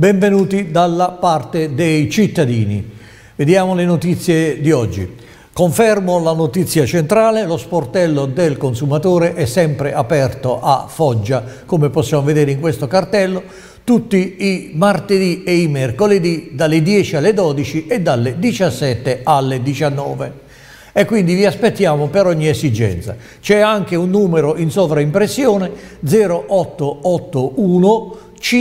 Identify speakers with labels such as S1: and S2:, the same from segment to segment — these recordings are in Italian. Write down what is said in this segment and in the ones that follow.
S1: Benvenuti dalla parte dei cittadini. Vediamo le notizie di oggi. Confermo la notizia centrale: lo sportello del consumatore è sempre aperto a Foggia, come possiamo vedere in questo cartello, tutti i martedì e i mercoledì dalle 10 alle 12 e dalle 17 alle 19. E quindi vi aspettiamo per ogni esigenza. C'è anche un numero in sovraimpressione: 0881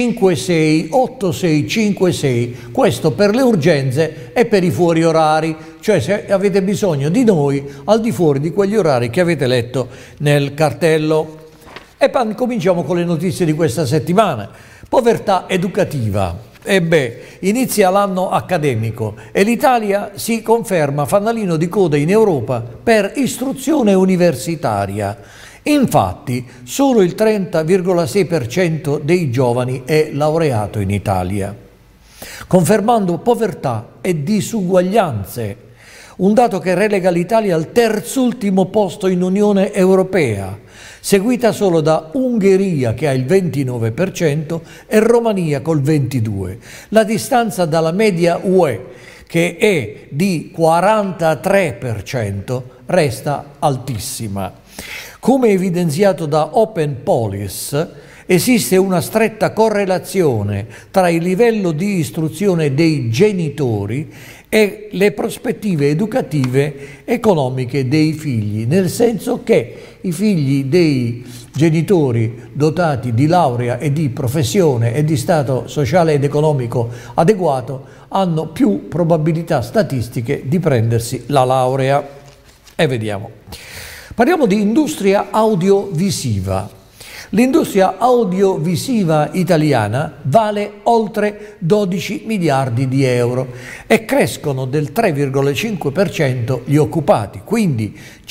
S1: 568656, questo per le urgenze e per i fuori orari, cioè se avete bisogno di noi al di fuori di quegli orari che avete letto nel cartello. E cominciamo con le notizie di questa settimana. Povertà educativa. Inizia l'anno accademico e l'Italia si conferma fanalino di coda in Europa per istruzione universitaria. Infatti, solo il 30,6% dei giovani è laureato in Italia, confermando povertà e disuguaglianze, un dato che relega l'Italia al terzultimo posto in Unione Europea, seguita solo da Ungheria che ha il 29% e Romania col 22%. La distanza dalla media UE, che è di 43%, resta altissima. Come evidenziato da Open Policy, esiste una stretta correlazione tra il livello di istruzione dei genitori e le prospettive educative economiche dei figli, nel senso che i figli dei genitori dotati di laurea e di professione e di stato sociale ed economico adeguato hanno più probabilità statistiche di prendersi la laurea. E vediamo. Parliamo di industria audiovisiva. L'industria audiovisiva italiana vale oltre 12 miliardi di euro e crescono del 3,5% gli occupati, quindi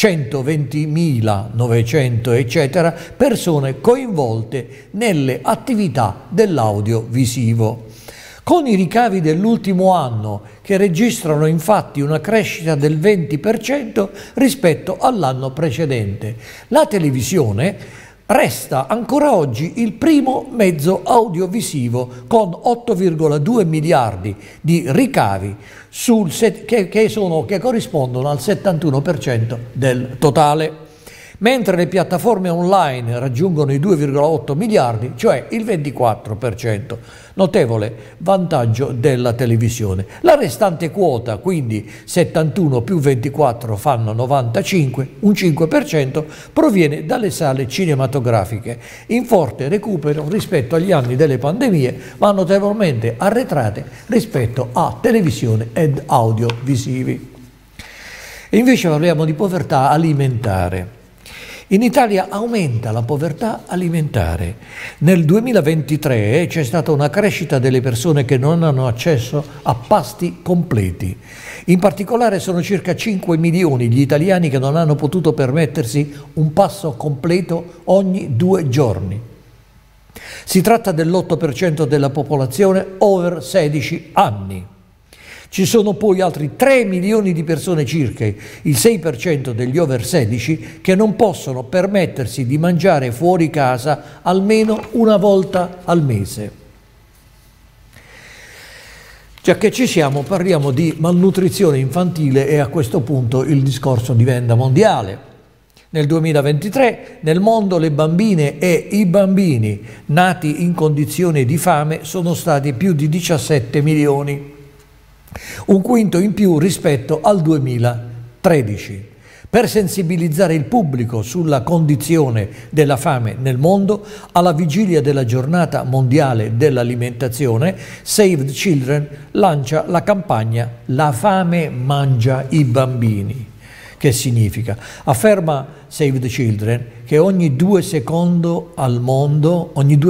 S1: 120.900 eccetera persone coinvolte nelle attività dell'audiovisivo. Con i ricavi dell'ultimo anno, che registrano infatti una crescita del 20% rispetto all'anno precedente, la televisione resta ancora oggi il primo mezzo audiovisivo con 8,2 miliardi di ricavi che corrispondono al 71% del totale. Mentre le piattaforme online raggiungono i 2,8 miliardi, cioè il 24%, notevole vantaggio della televisione. La restante quota, quindi 71 più 24 fanno 95, un 5%, proviene dalle sale cinematografiche, in forte recupero rispetto agli anni delle pandemie, ma notevolmente arretrate rispetto a televisione ed audiovisivi. E invece parliamo di povertà alimentare. In Italia aumenta la povertà alimentare. Nel 2023 c'è stata una crescita delle persone che non hanno accesso a pasti completi. In particolare sono circa 5 milioni gli italiani che non hanno potuto permettersi un pasto completo ogni 2 giorni. Si tratta dell'8% della popolazione over 16 anni. Ci sono poi altri 3 milioni di persone, circa il 6% degli over 16, che non possono permettersi di mangiare fuori casa almeno una volta al mese. Già che ci siamo, parliamo di malnutrizione infantile e a questo punto il discorso diventa mondiale. Nel 2023 nel mondo le bambine e i bambini nati in condizioni di fame sono stati più di 17 milioni. Un quinto in più rispetto al 2013. Per sensibilizzare il pubblico sulla condizione della fame nel mondo, alla vigilia della giornata mondiale dell'alimentazione, Save the Children lancia la campagna La fame mangia i bambini. Che significa? Afferma Save the Children che ogni 2 secondi al mondo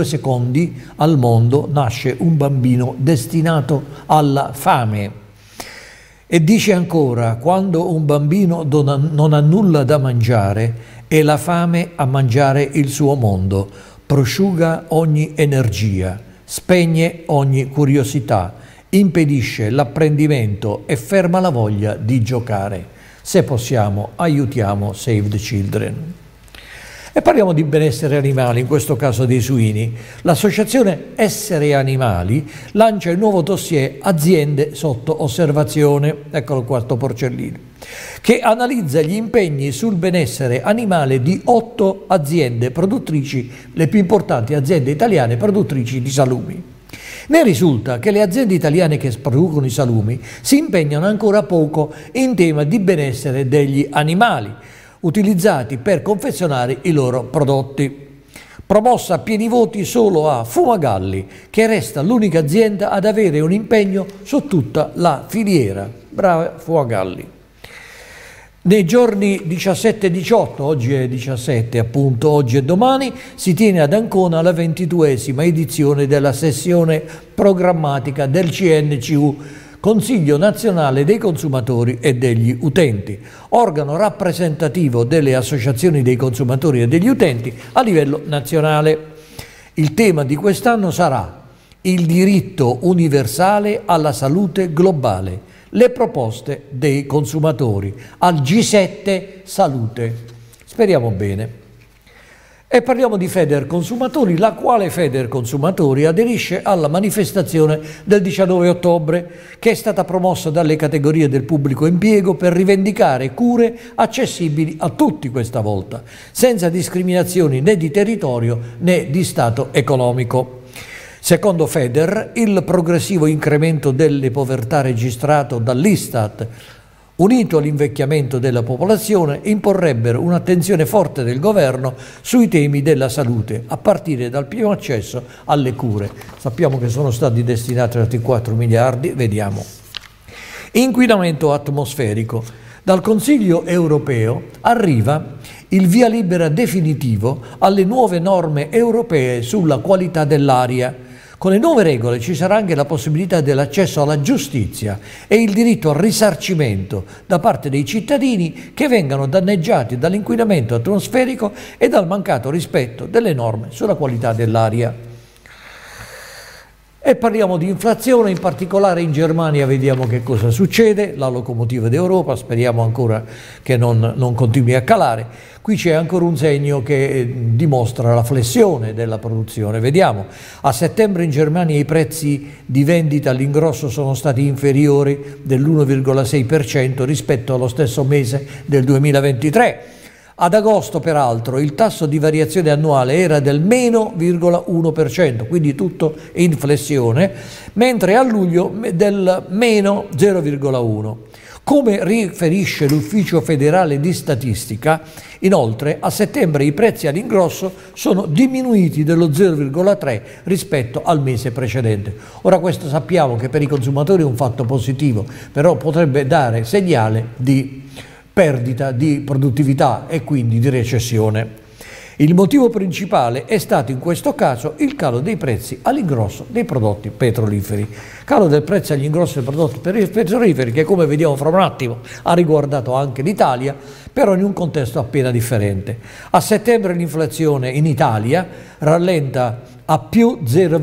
S1: nasce un bambino destinato alla fame. E dice ancora: quando un bambino non ha nulla da mangiare, è la fame a mangiare il suo mondo, prosciuga ogni energia, spegne ogni curiosità, impedisce l'apprendimento e ferma la voglia di giocare. Se possiamo, aiutiamo Save the Children. E parliamo di benessere animale, in questo caso dei suini. L'associazione Essere Animali lancia il nuovo dossier Aziende sotto osservazione, eccolo qua sto porcellino, che analizza gli impegni sul benessere animale di 8 aziende produttrici, le più importanti aziende italiane produttrici di salumi. Ne risulta che le aziende italiane che producono i salumi si impegnano ancora poco in tema di benessere degli animali utilizzati per confezionare i loro prodotti. Promossa a pieni voti solo a Fumagalli, che resta l'unica azienda ad avere un impegno su tutta la filiera. Brava Fumagalli. Nei giorni 17 e 18, oggi è 17 appunto, oggi e domani, si tiene ad Ancona la 22esima edizione della sessione programmatica del CNCU, Consiglio Nazionale dei Consumatori e degli Utenti, organo rappresentativo delle associazioni dei consumatori e degli utenti a livello nazionale. Il tema di quest'anno sarà il diritto universale alla salute globale, le proposte dei consumatori al G7 Salute. Speriamo bene. E parliamo di Federconsumatori, la quale Federconsumatori aderisce alla manifestazione del 19 ottobre che è stata promossa dalle categorie del pubblico impiego per rivendicare cure accessibili a tutti questa volta, senza discriminazioni né di territorio né di stato economico. Secondo Feder, il progressivo incremento delle povertà registrato dall'Istat, unito all'invecchiamento della popolazione, imporrebbero un'attenzione forte del governo sui temi della salute, a partire dal pieno accesso alle cure. Sappiamo che sono stati destinati altri 4 miliardi, vediamo. Inquinamento atmosferico. Dal Consiglio europeo arriva il via libera definitivo alle nuove norme europee sulla qualità dell'aria. Con le nuove regole ci sarà anche la possibilità dell'accesso alla giustizia e il diritto al risarcimento da parte dei cittadini che vengano danneggiati dall'inquinamento atmosferico e dal mancato rispetto delle norme sulla qualità dell'aria. E parliamo di inflazione, in particolare in Germania vediamo che cosa succede, la locomotiva d'Europa, speriamo ancora che non continui a calare. Qui c'è ancora un segno che dimostra la flessione della produzione. Vediamo, a settembre in Germania i prezzi di vendita all'ingrosso sono stati inferiori dell'1,6% rispetto allo stesso mese del 2023. Ad agosto, peraltro, il tasso di variazione annuale era del meno 0,1%, quindi tutto in flessione, mentre a luglio del meno 0,1%. Come riferisce l'Ufficio federale di statistica, inoltre a settembre i prezzi all'ingrosso sono diminuiti dello 0,3 rispetto al mese precedente. Ora questo sappiamo che per i consumatori è un fatto positivo, però potrebbe dare segnale di perdita di produttività e quindi di recessione. Il motivo principale è stato in questo caso il calo dei prezzi all'ingrosso dei prodotti petroliferi. Calo del prezzo all'ingrosso dei prodotti petroliferi che, come vediamo fra un attimo, ha riguardato anche l'Italia, però in un contesto appena differente. A settembre l'inflazione in Italia rallenta a più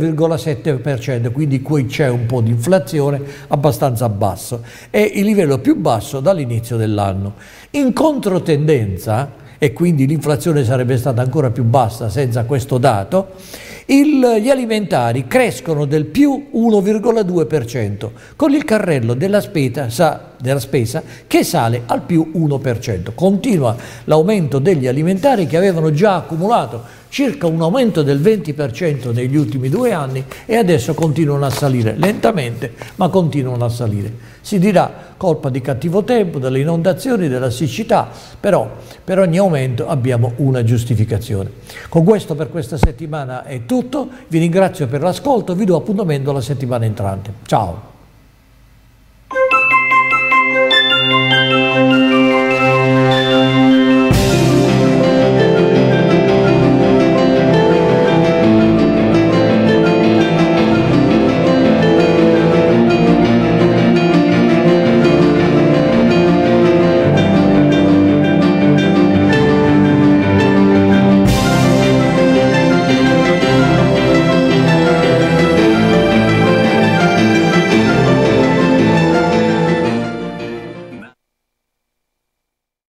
S1: 0,7%, quindi qui c'è un po' di inflazione abbastanza basso, è il livello più basso dall'inizio dell'anno. In controtendenza, e quindi l'inflazione sarebbe stata ancora più bassa senza questo dato, gli alimentari crescono del più 1,2%, con il carrello della spesa che sale al più 1%. Continua l'aumento degli alimentari che avevano già accumulato circa un aumento del 20% negli ultimi 2 anni e adesso continuano a salire, lentamente, ma continuano a salire. Si dirà colpa di cattivo tempo, delle inondazioni, della siccità, però per ogni aumento abbiamo una giustificazione. Con questo per questa settimana è tutto, vi ringrazio per l'ascolto, vi do appuntamento la settimana entrante. Ciao!